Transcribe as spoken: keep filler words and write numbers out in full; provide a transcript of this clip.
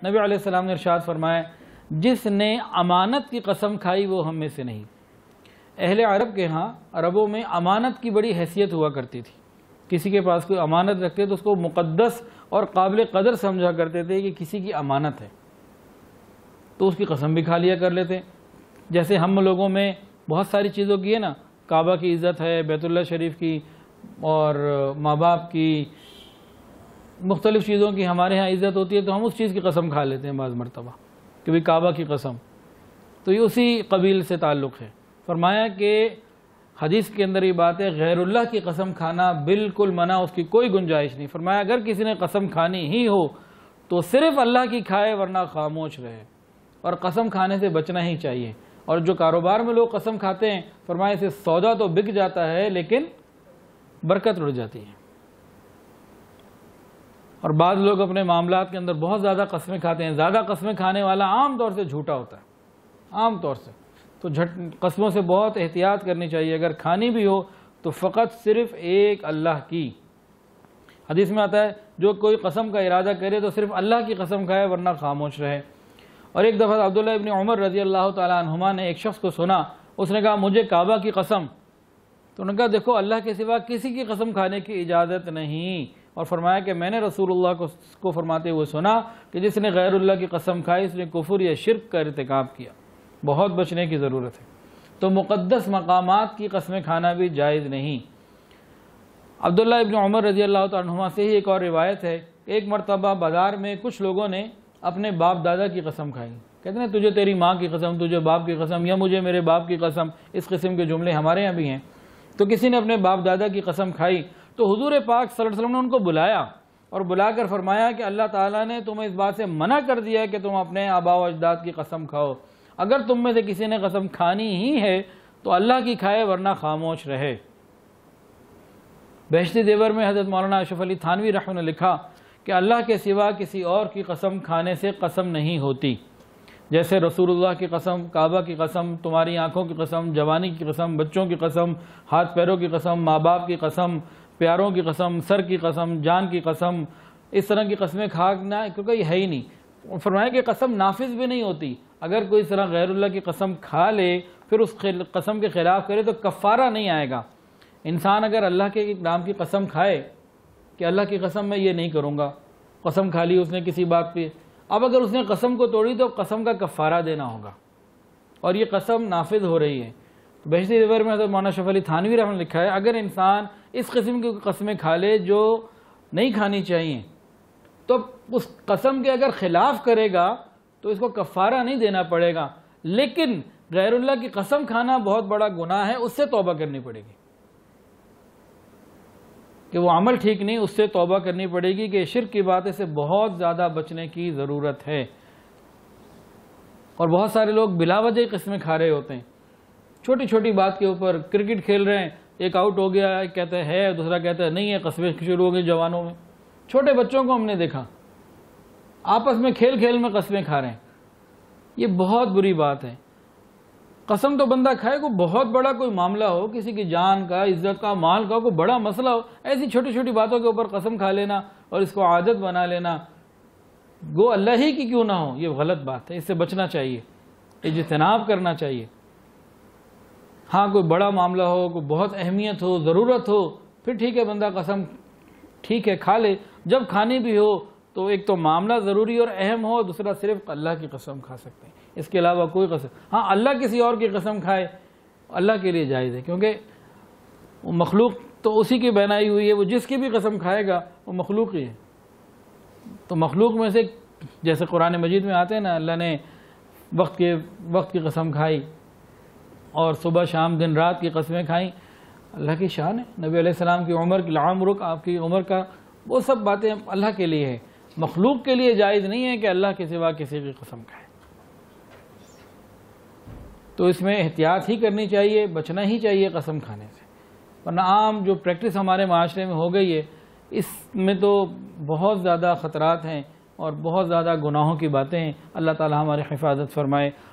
نبی علیہ السلام نے ارشاد فرمایا جس نے امانت کی قسم کھائی وہ ہم میں سے نہیں۔ اہل عرب کے ہاں عربوں میں امانت کی بڑی حیثیت ہوا کرتی تھی، کسی کے پاس کوئی امانت رکھتے تو اس کو مقدس اور قابل قدر سمجھا کرتے تھے کہ کسی کی امانت ہے، تو اس کی قسم بھی کھا لیا کر لیتے۔ جیسے ہم لوگوں میں بہت ساری چیزوں کی ہے نا، کعبہ کی عزت ہے، بیت اللہ شریف کی، اور ماں باپ کی، مختلف چیزوں کی ہمارے ہاں عزت ہوتی ہے، تو ہم اس چیز کی قسم کھا لیتے ہیں بعض مرتبہ کہ بھی کعبہ کی قسم، تو یہ اسی قبیل سے تعلق ہے۔ فرمایا کہ حدیث کے اندر یہ بات ہے غیر اللہ کی قسم کھانا بالکل منع، اس کی کوئی گنجائش نہیں۔ فرمایا اگر کسی نے قسم کھانی ہی ہو تو صرف اللہ کی کھائے ورنہ خاموش رہے، اور قسم کھانے سے بچنا ہی چاہیے۔ اور جو کاروبار میں لوگ قسم کھاتے ہیں فرمایا اسے سودا تو بک جاتا ہے لیکن برکت اڑ جاتی ہے۔ اور بعض لوگ اپنے معاملات کے اندر بہت زیادہ قسمیں کھاتے ہیں، زیادہ قسمیں کھانے والا عام طور سے جھوٹا ہوتا ہے، عام طور سے، تو جھٹ قسموں سے بہت احتیاط کرنی چاہیے، اگر کھانی بھی ہو تو فقط صرف ایک اللہ کی۔ حدیث میں آتا ہے جو کوئی قسم کا ارادہ کرے تو صرف اللہ کی قسم کھائے ورنہ خاموش رہے۔ اور ایک دفعہ عبداللہ ابن عمر رضی اللہ تعالی عنہما نے ایک شخص کو سنا، اس نے کہا مجھے کعبہ کی قسم، تو انہوں نے کہا دیکھو اللہ کے سوا کسی کی قسم کھانے کی اجازت نہیں، اور فرمایا کہ میں نے رسول اللہ کو فرماتے ہوئے سنا کہ جس نے غیر اللہ کی قسم کھائی اس نے کفر یا شرک کا ارتکاب کیا، بہت بچنے کی ضرورت ہے۔ تو مقدس مقامات کی قسمیں کھانا بھی جائز نہیں۔ عبداللہ ابن عمر رضی اللہ تعالیٰ عنہما سے ہی ایک اور روایت ہے، ایک مرتبہ بازار میں کچھ لوگوں نے اپنے باپ دادا کی قسم کھائی، کہتے ہیں تجھے تیری ماں کی قسم، تجھے باپ کی قسم، یا مجھے میرے باپ کی قسم، اس قسم کے جملے ہمارے یہاں بھی ہیں۔ تو کسی نے اپنے باپ دادا کی قسم کھائی تو حضور پاک صلی اللہ علیہ وسلم نے ان کو بلایا اور بلا کر فرمایا کہ اللہ تعالیٰ نے تمہیں اس بات سے منع کر دیا ہے کہ تم اپنے آباء و اجداد کی قسم کھاؤ، اگر تم میں سے کسی نے قسم کھانی ہی ہے تو اللہ کی کھائے ورنہ خاموش رہے۔ بہشتی زیور میں حضرت مولانا اشرف علی تھانوی رحمہ نے لکھا کہ اللہ کے سوا کسی اور کی قسم کھانے سے قسم نہیں ہوتی، جیسے رسول اللہ کی قسم، کعبہ کی قسم، تمہاری آنکھوں کی قسم، جوانی کی قسم، بچوں کی قسم، ہاتھ پیروں کی قسم، ماں باپ کی قسم، پیاروں کی قسم، سر کی قسم، جان کی قسم، اس طرح کی قسمیں کھانا کیونکہ یہ ہے ہی نہیں۔ فرمایا کہ قسم نافذ بھی نہیں ہوتی، اگر کوئی اس طرح غیر اللہ کی قسم کھا لے پھر اس قسم کے خلاف کرے تو کفارہ نہیں آئے گا۔ انسان اگر اللہ کے نام کی قسم کھائے کہ اللہ کی قسم میں یہ نہیں کروں گا، قسم کھا لی اس نے کسی بات پہ، اب اگر اس نے قسم کو توڑی تو قسم کا کفارہ دینا ہوگا، اور یہ قسم نافذ ہو رہی ہے۔ بہشتی زیور میں حضرت مولانا اشرف علی تھانوی رحمہ نے لکھا ہے اگر انسان اس قسم کی قسمیں کھا لے جو نہیں کھانی چاہیے تو اس قسم کے اگر خلاف کرے گا تو اس کو کفارہ نہیں دینا پڑے گا، لیکن غیر اللہ کی قسم کھانا بہت بڑا گناہ ہے، اس سے توبہ کرنی پڑے گی، کہ وہ عمل ٹھیک نہیں، اس سے توبہ کرنی پڑے گی کہ شرک کی باتیں سے بہت زیادہ بچنے کی ضرورت ہے۔ اور بہت سارے لوگ بلا وجہ قسمیں کھا رہے ہوتے ہیں، چھوٹی چھوٹی بات کے اوپر، کرکٹ کھیل رہے ہیں، ایک آؤٹ ہو گیا، ایک کہتا ہے دوسرا کہتا ہے نہیں ہے، قسمیں شروع ہو گئی جوانوں میں۔ چھوٹے بچوں کو ہم نے دیکھا آپس میں کھیل کھیل میں قسمیں کھا رہے ہیں، یہ بہت بری بات ہے۔ قسم تو بندہ کھائے، کوئی بہت بڑا کوئی معاملہ ہو، کسی کی جان کا، عزت کا، مال کا کوئی بڑا مسئلہ ہو، ایسی چھوٹی چھوٹی باتوں کے اوپر قسم کھا لینا اور اس کو عادت بنا لینا، گو اللہ ہی کی کیوں نہ ہو، یہ غلط بات ہے، اس سے بچنا چاہیے، اجتناب کرنا چاہیے۔ ہاں کوئی بڑا معاملہ ہو، کوئی بہت اہمیت ہو، ضرورت ہو، پھر ٹھیک ہے بندہ قسم ٹھیک ہے کھا لے، جب کھانی بھی ہو تو ایک تو معاملہ ضروری اور اہم ہو، دوسرا صرف اللہ کی قسم کھا سکتے ہیں، اس کے علاوہ کوئی قسم، ہاں اللہ کسی اور کی قسم کھائے اللہ کے لیے جائز ہے، کیونکہ وہ مخلوق تو اسی کی بنائی ہوئی ہے، وہ جس کی بھی قسم کھائے گا وہ مخلوق ہی ہے۔ تو مخلوق میں سے جیسے قرآن مجید میں آتے ہیں نا، اللہ نے وقت کے وقت کی قسم کھائی اور صبح شام دن رات کی قسمیں کھائیں، اللہ کی شان ہے۔ نبی علیہ السلام کی عمر کی لعمرک، آپ کی عمر کا، وہ سب باتیں اللہ کے لیے ہے، مخلوق کے لیے جائز نہیں ہے کہ اللہ کے سوا کسی کی قسم کھائے۔ تو اس میں احتیاط ہی کرنی چاہیے، بچنا ہی چاہیے قسم کھانے سے، ورنہ عام جو پریکٹس ہمارے معاشرے میں ہو گئی ہے اس میں تو بہت زیادہ خطرات ہیں اور بہت زیادہ گناہوں کی باتیں ہیں۔ اللہ تعالی ہماری حفاظت فرمائے۔